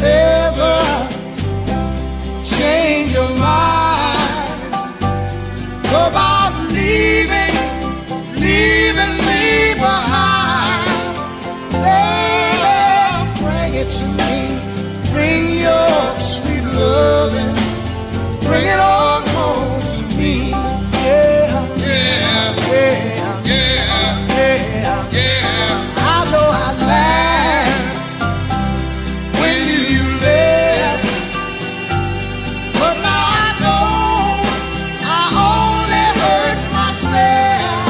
ever change your mind about leaving me behind. Oh, bring it to me. Bring your sweet loving. Bring it on home to me. Yeah, yeah, yeah, yeah, yeah, yeah. I know I laughed when you left, but now I know I only hurt myself.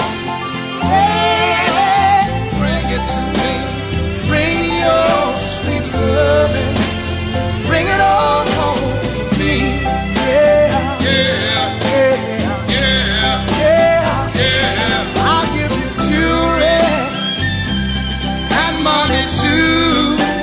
Hey, bring it to me. Bring your sweet loving. Bring it on home to me. Yeah, yeah, yeah, yeah, yeah, yeah. I'll give you jewelry and money too.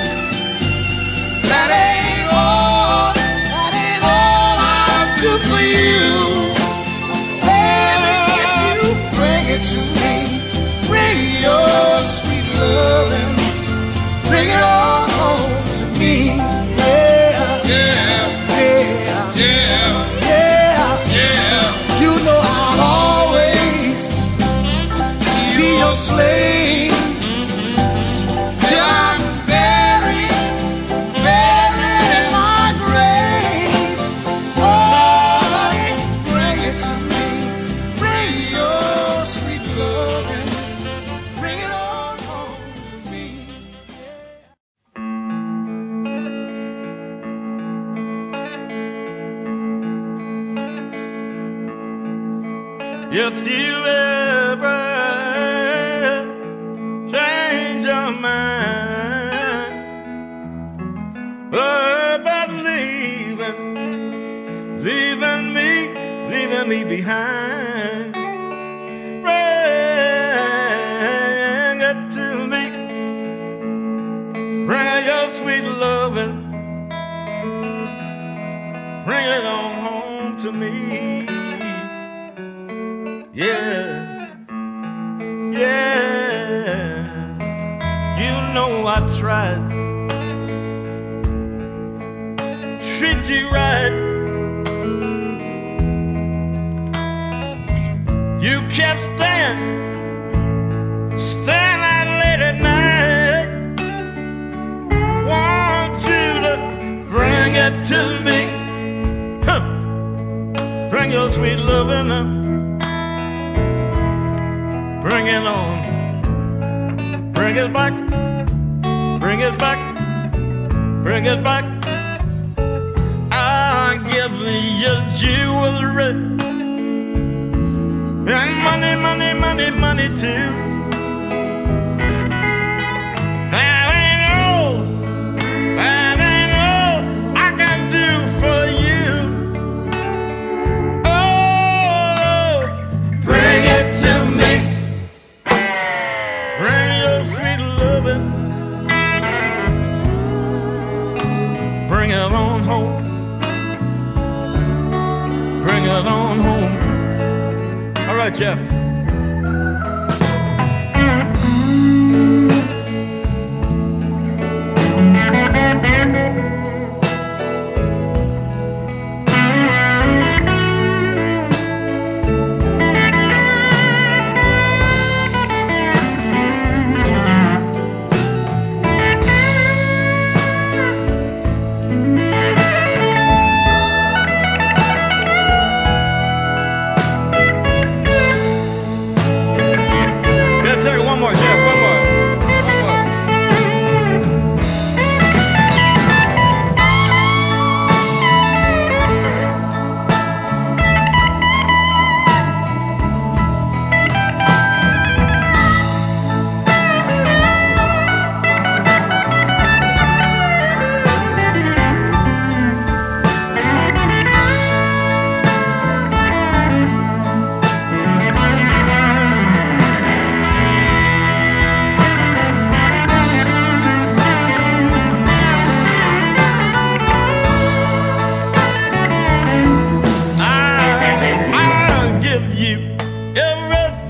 That ain't all I'll do for you. Baby, if you bring it to me, bring your sweet loving, bring it all home to me. Yeah, yeah, yeah, yeah, yeah. You know I'll always be your slave till I'm buried in my grave. Oh, bring it to me. Bring your sweet loving. Bring it on home to me. If you ever change your mind about leaving me behind, bring it to me. Bring your sweet loving. Bring it on home to me. Yeah, yeah. You know I tried treat you right. You kept staying out late at night. Want you to bring it to me. Huh. Bring your sweet loving up. Bring it on. Bring it back. Bring it back. Bring it back. I'll give you jewelry and money, money, money, money too. That ain't all I can do for you. Oh, bring it to me. Bring your sweet loving. Bring it on home. Bring it on home. All right, Jeff.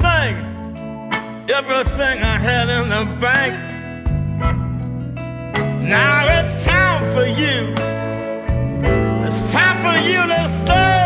Everything I had in the bank, Now it's time for you. It's time for you to say.